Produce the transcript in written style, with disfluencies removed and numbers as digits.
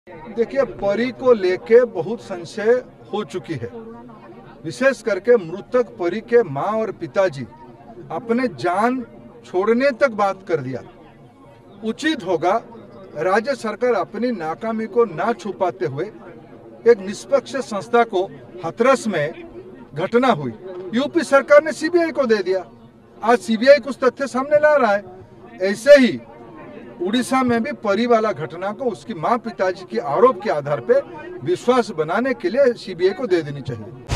देखिए, परी को लेके बहुत संशय हो चुकी है। विशेष करके मृतक परी के मां और पिताजी अपने जान छोड़ने तक बात कर दिया। उचित होगा राज्य सरकार अपनी नाकामी को ना छुपाते हुए एक निष्पक्ष संस्था को हाथरस में घटना हुई, यूपी सरकार ने सीबीआई को दे दिया। आज सीबीआई कुछ तथ्य सामने ला रहा है। ऐसे ही उड़ीसा में भी परी वाला घटना को उसकी मां पिताजी के आरोप के आधार पर विश्वास बनाने के लिए सीबीआई को दे देनी चाहिए।